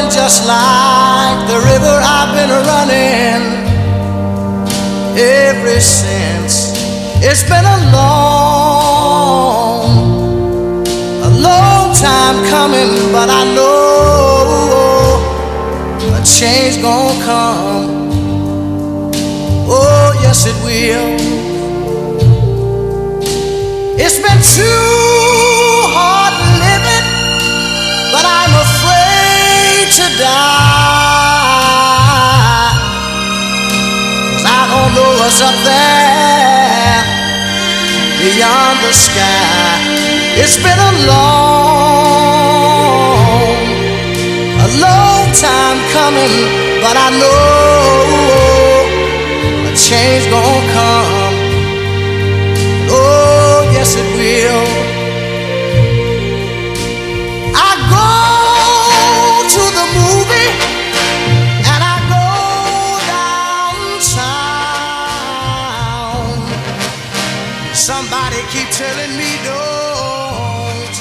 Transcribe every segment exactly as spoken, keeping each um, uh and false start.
flowing just like the river I've been running ever since. It's been a long, a long time coming, but I know a change gonna come. Oh, yes it will. It's been too hard living, but I'm afraid to die, 'cause I don't know what's up there beyond the sky. It's been a long, a long time coming, but I know a change gonna come. Oh, yes it will. I go to the movie and I go downtown. Somebody keep telling me don't.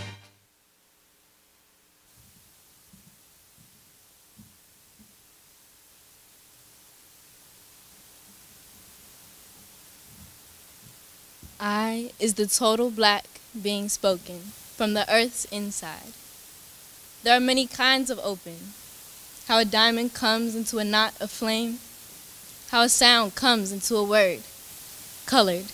I is the total black being spoken from the earth's inside. There are many kinds of open. How a diamond comes into a knot of flame. How a sound comes into a word, colored.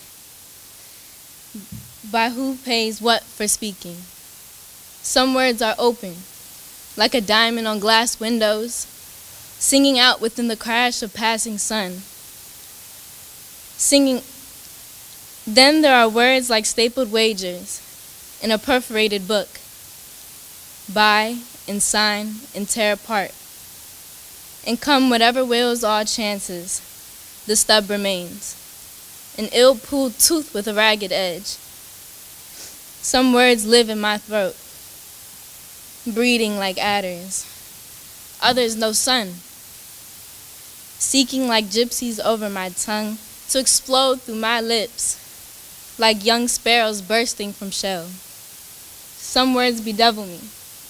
By who pays what for speaking. Some words are open, like a diamond on glass windows, singing out within the crash of passing sun. Singing. Then there are words like stapled wagers in a perforated book. Buy and sign and tear apart. And come whatever wills all chances, the stub remains. An ill-pulled tooth with a ragged edge. Some words live in my throat, breeding like adders. Others no sun, seeking like gypsies over my tongue to explode through my lips, like young sparrows bursting from shell. Some words bedevil me.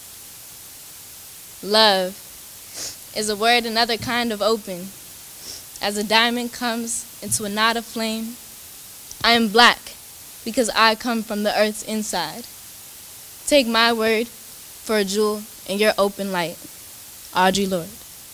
Love is a word another kind of open. As a diamond comes into a knot of flame, I am black because I come from the earth's inside. Take my word for a jewel in your open light. Audre Lorde.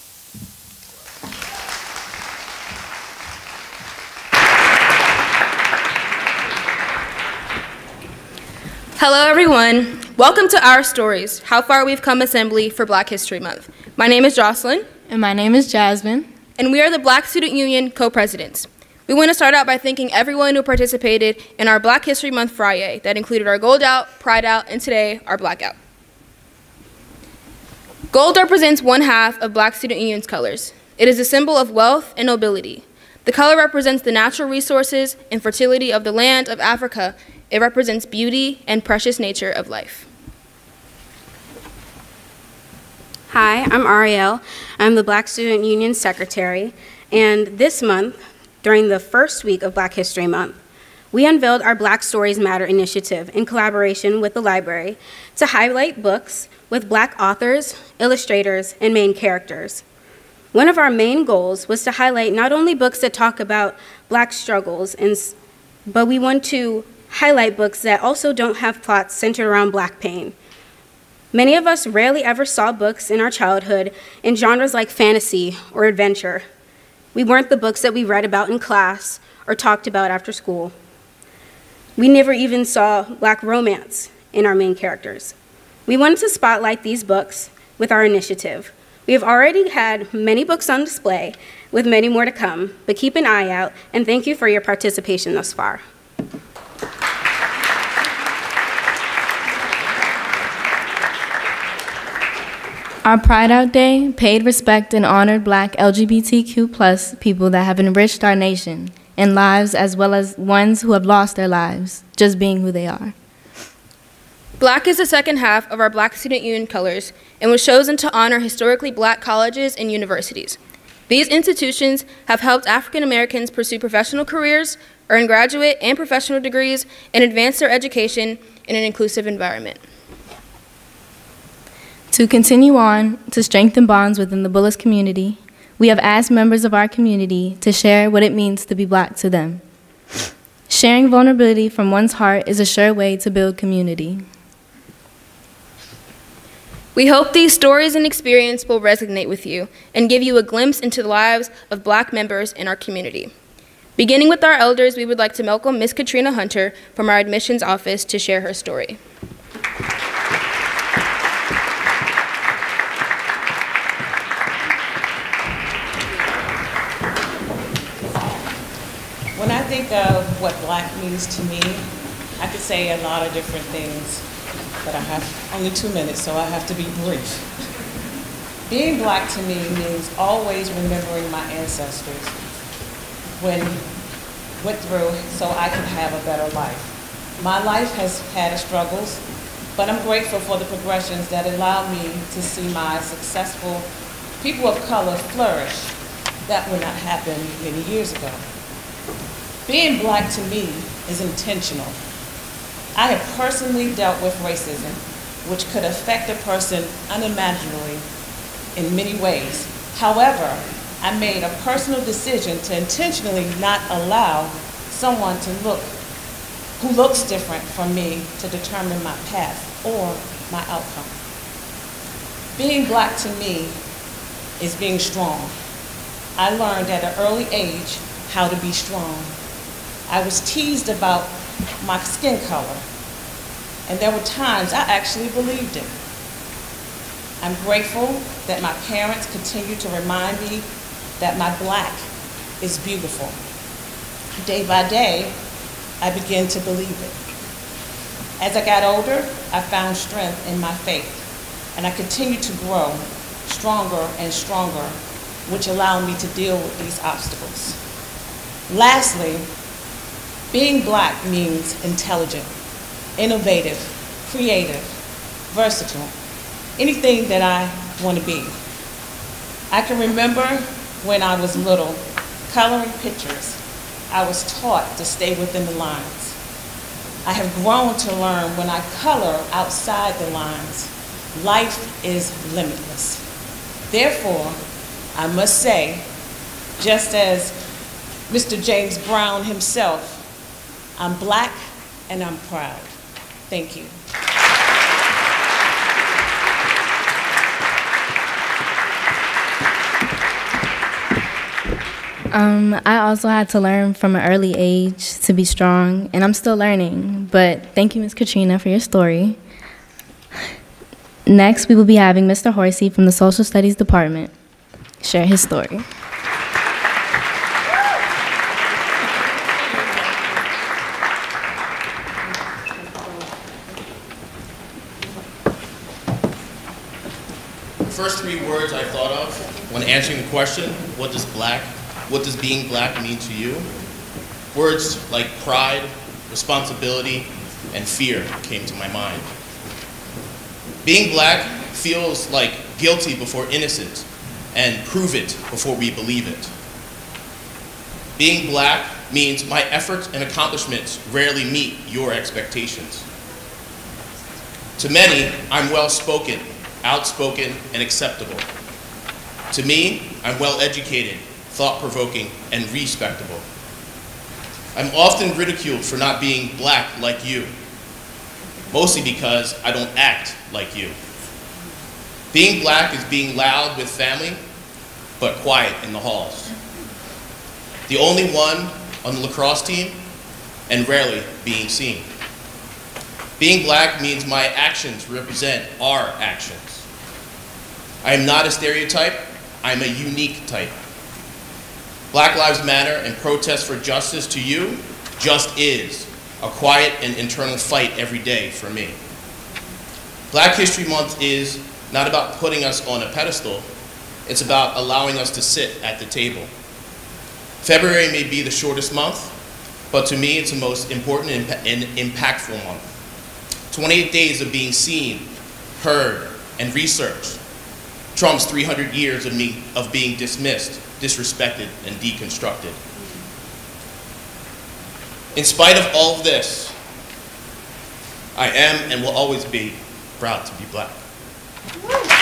Hello everyone, welcome to Our Stories, How Far We've Come Assembly for Black History Month. My name is Jocelyn. And my name is Jasmine. And we are the Black Student Union co-presidents. We want to start out by thanking everyone who participated in our Black History Month Friday that included our Gold Out, Pride Out, and today, our Blackout. Gold represents one half of Black Student Union's colors. It is a symbol of wealth and nobility. The color represents the natural resources and fertility of the land of Africa. It represents beauty and precious nature of life. Hi, I'm Ariel. I'm the Black Student Union Secretary, and this month, during the first week of Black History Month, we unveiled our Black Stories Matter initiative in collaboration with the library to highlight books with Black authors, illustrators, and main characters. One of our main goals was to highlight not only books that talk about Black struggles, and, but we want to highlight books that also don't have plots centered around Black pain. Many of us rarely ever saw books in our childhood in genres like fantasy or adventure. We weren't the books that we read about in class or talked about after school. We never even saw Black romance in our main characters. We wanted to spotlight these books with our initiative. We have already had many books on display, with many more to come, but keep an eye out, and thank you for your participation thus far. Our Pride Out Day paid respect and honored Black L G B T Q plus people that have enriched our nation in lives, as well as ones who have lost their lives just being who they are. Black is the second half of our Black Student Union colors and was chosen to honor historically Black colleges and universities. These institutions have helped African Americans pursue professional careers, earn graduate and professional degrees, and advance their education in an inclusive environment. To continue on to strengthen bonds within the Bullis community, we have asked members of our community to share what it means to be Black to them. Sharing vulnerability from one's heart is a sure way to build community. We hope these stories and experiences will resonate with you and give you a glimpse into the lives of Black members in our community. Beginning with our elders, we would like to welcome Miz Katrina Hunter from our admissions office to share her story. When I think of what Black means to me, I could say a lot of different things, but I have only two minutes, so I have to be brief. Being Black to me means always remembering my ancestors when went through so I could have a better life. My life has had struggles, but I'm grateful for the progressions that allow me to see my successful people of color flourish. That would not happen many years ago. Being Black to me is intentional. I have personally dealt with racism, which could affect a person unimaginably in many ways. However, I made a personal decision to intentionally not allow someone to look, who looks different from me to determine my path or my outcome. Being Black to me is being strong. I learned at an early age how to be strong. I was teased about my skin color, and there were times I actually believed it. I'm grateful that my parents continue to remind me that my Black is beautiful. Day by day, I began to believe it. As I got older, I found strength in my faith, and I continued to grow stronger and stronger, which allowed me to deal with these obstacles. Lastly, being Black means intelligent, innovative, creative, versatile, anything that I want to be. I can remember when I was little, coloring pictures, I was taught to stay within the lines. I have grown to learn when I color outside the lines, life is limitless. Therefore, I must say, just as Mister James Brown himself, I'm Black and I'm proud. Thank you. Um, I also had to learn from an early age to be strong, and I'm still learning, but thank you, Miz Katrina, for your story. Next, we will be having Mister Horsey from the Social Studies Department share his story. First three words I thought of when answering the question, what does Black, what does being Black mean to you? Words like pride, responsibility, and fear came to my mind. Being Black feels like guilty before innocent and prove it before we believe it. Being Black means my efforts and accomplishments rarely meet your expectations. To many, I'm well-spoken, outspoken, and acceptable. To me, I'm well-educated, thought-provoking, and respectable. I'm often ridiculed for not being Black like you, mostly because I don't act like you. Being Black is being loud with family, but quiet in the halls. The only one on the lacrosse team, and rarely being seen. Being Black means my actions represent our actions. I am not a stereotype, I'm a unique type. Black Lives Matter and protest for justice to you just is a quiet and internal fight every day for me. Black History Month is not about putting us on a pedestal, it's about allowing us to sit at the table. February may be the shortest month, but to me it's the most important and impactful month. twenty-eight days of being seen, heard, and researched trumps three hundred years of, me, of being dismissed, disrespected, and deconstructed. In spite of all of this, I am and will always be proud to be Black.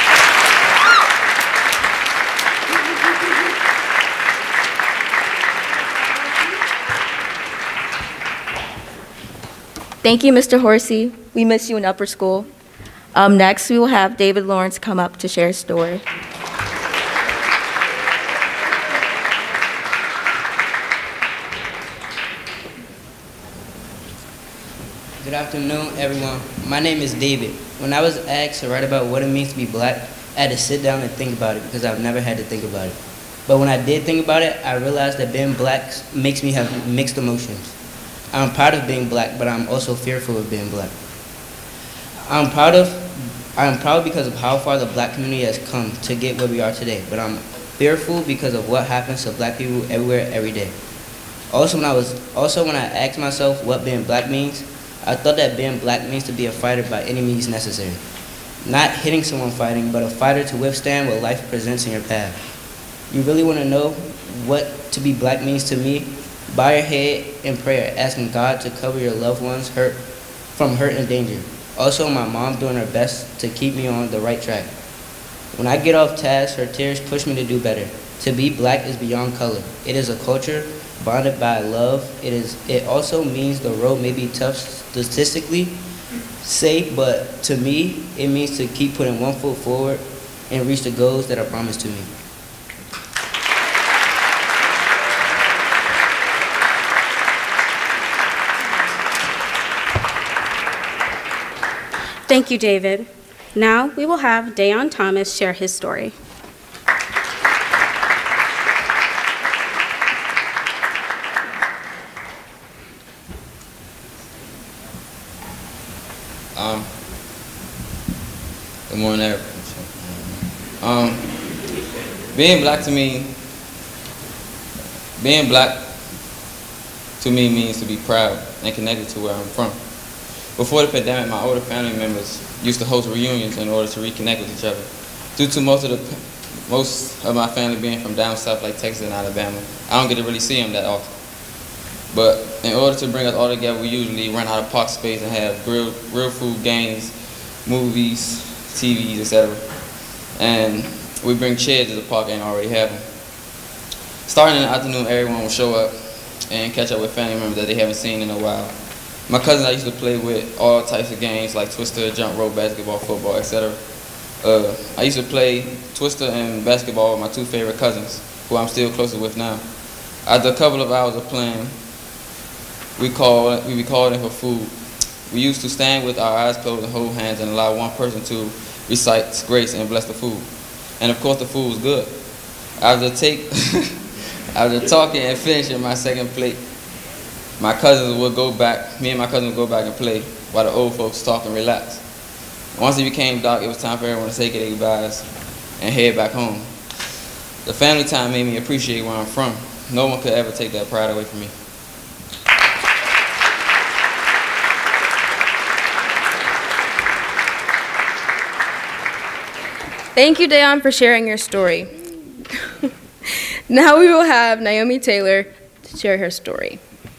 Thank you, Mister Horsey. We miss you in upper school. Um, next, we will have David Lawrence come up to share his story. Good afternoon, everyone. My name is David. When I was asked to write about what it means to be black, I had to sit down and think about it because I've never had to think about it. But when I did think about it, I realized that being black makes me have mixed emotions. I'm proud of being black, but I'm also fearful of being black. I'm proud of, I'm proud because of how far the black community has come to get where we are today, but I'm fearful because of what happens to black people everywhere, every day. Also, when I was, also when I asked myself what being black means, I thought that being black means to be a fighter by any means necessary. Not hitting someone fighting, but a fighter to withstand what life presents in your path. You really want to know what to be black means to me? Bow your head in prayer, asking God to cover your loved ones hurt from hurt and danger. Also, my mom doing her best to keep me on the right track. When I get off task, her tears push me to do better. To be black is beyond color. It is a culture bonded by love. It is. It also means the road may be tough statistically, safe, but to me, it means to keep putting one foot forward and reach the goals that are promised to me. Thank you, David. Now we will have Dayon Thomas share his story. Um, good morning, everyone. Um, being black to me, being black to me means to be proud and connected to where I'm from. Before the pandemic, my older family members used to host reunions in order to reconnect with each other. Due to most of the most of my family being from down south, like Texas and Alabama, I don't get to really see them that often. But in order to bring us all together, we usually rent out a park space and have real, real food, games, movies, T Vs, et cetera. And we bring chairs to the park and already have them. Starting in the afternoon, everyone will show up and catch up with family members that they haven't seen in a while. My cousins I used to play with all types of games like Twister, jump rope, basketball, football, et cetera. Uh, I used to play Twister and basketball with my two favorite cousins, who I'm still closer with now. After a couple of hours of playing, we called, we called in for food. We used to stand with our eyes closed and hold hands and allow one person to recite grace and bless the food. And of course the food was good. After, take, after talking and finishing my second plate, my cousins would go back, me and my cousins would go back and play while the old folks talk and relax. Once it became dark, it was time for everyone to say their goodbyes and head back home. The family time made me appreciate where I'm from. No one could ever take that pride away from me. Thank you, Dayon, for sharing your story. Now we will have Naomi Taylor to share her story.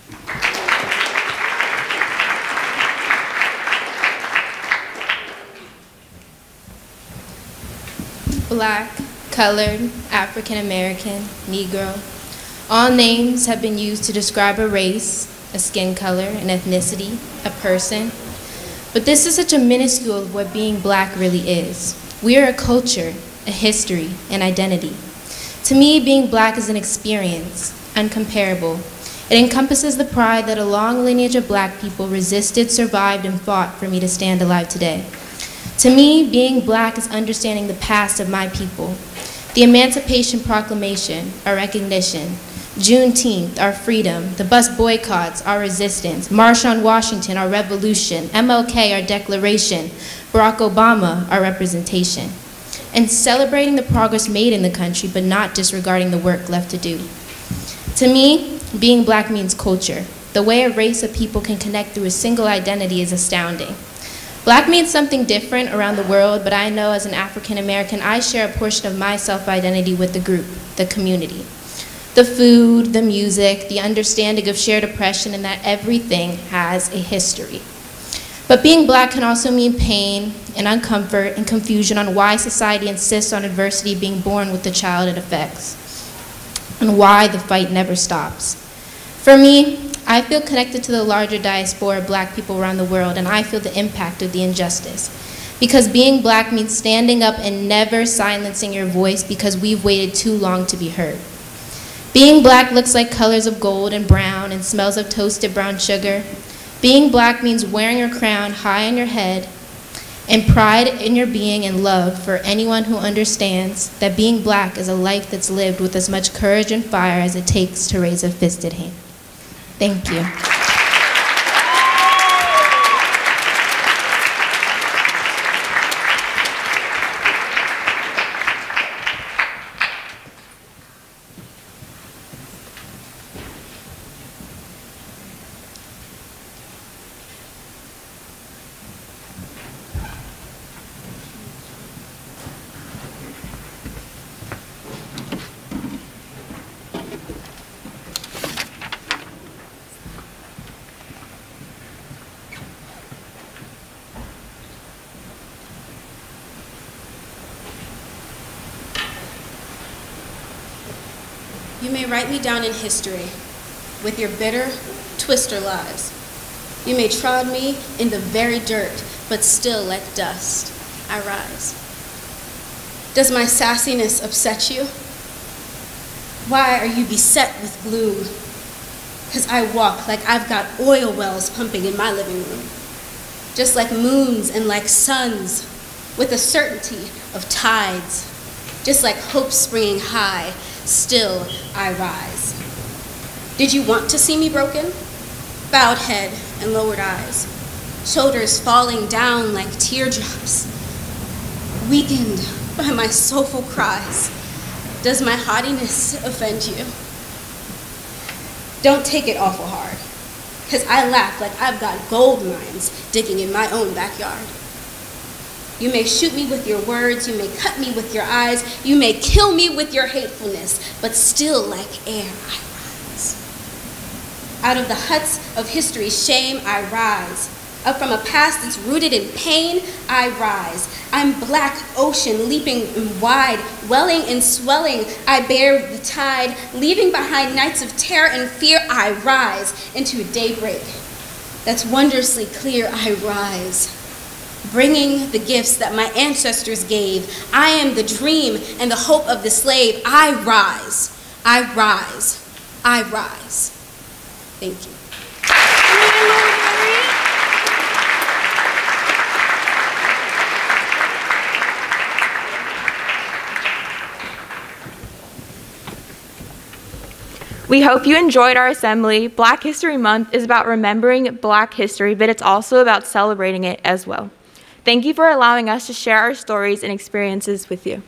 Black, colored, African American, Negro. All names have been used to describe a race, a skin color, an ethnicity, a person. But this is such a minuscule of what being black really is. We are a culture, a history, an identity. To me, being black is an experience, uncomparable. It encompasses the pride that a long lineage of black people resisted, survived, and fought for me to stand alive today. To me, being black is understanding the past of my people. The Emancipation Proclamation, our recognition, Juneteenth, our freedom, the bus boycotts, our resistance, March on Washington, our revolution, M L K, our declaration, Barack Obama, our representation, and celebrating the progress made in the country, but not disregarding the work left to do. To me, being black means culture. The way a race of people can connect through a single identity is astounding. Black means something different around the world, but I know as an African American, I share a portion of my self-identity with the group, the community. The food, the music, the understanding of shared oppression, and that everything has a history. But being black can also mean pain and uncomfort and confusion on why society insists on adversity being born with the child it affects, and why the fight never stops. For me, I feel connected to the larger diaspora of Black people around the world, and I feel the impact of the injustice. Because being Black means standing up and never silencing your voice because we've waited too long to be heard. Being Black looks like colors of gold and brown and smells of toasted brown sugar. Being Black means wearing your crown high on your head and pride in your being and love for anyone who understands that being Black is a life that's lived with as much courage and fire as it takes to raise a fisted hand. Thank you. You may write me down in history with your bitter twister lies. You may trod me in the very dirt, but still like dust, I rise. Does my sassiness upset you? Why are you beset with gloom? Because I walk like I've got oil wells pumping in my living room, just like moons and like suns, with the certainty of tides, just like hope springing high, still I rise. Did you want to see me broken? Bowed head and lowered eyes, shoulders falling down like teardrops, weakened by my soulful cries. Does my haughtiness offend you? Don't take it awful hard, because I laugh like I've got gold mines digging in my own backyard. You may shoot me with your words, you may cut me with your eyes, you may kill me with your hatefulness, but still like air I rise. Out of the huts of history's shame I rise. Up from a past that's rooted in pain, I rise. I'm black ocean leaping wide, welling and swelling, I bear the tide. Leaving behind nights of terror and fear, I rise into a daybreak that's wondrously clear, I rise. Bringing the gifts that my ancestors gave. I am the dream and the hope of the slave. I rise, I rise, I rise. Thank you. We hope you enjoyed our assembly. Black History Month is about remembering Black history, but it's also about celebrating it as well. Thank you for allowing us to share our stories and experiences with you.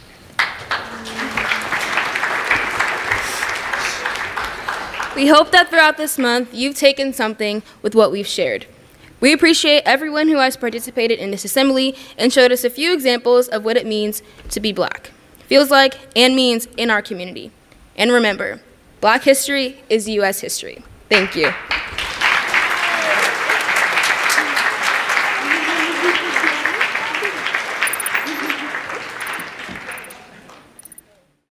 We hope that throughout this month, you've taken something with what we've shared. We appreciate everyone who has participated in this assembly and showed us a few examples of what it means to be Black, feels like, and means in our community. And remember, Black history is U S history. Thank you.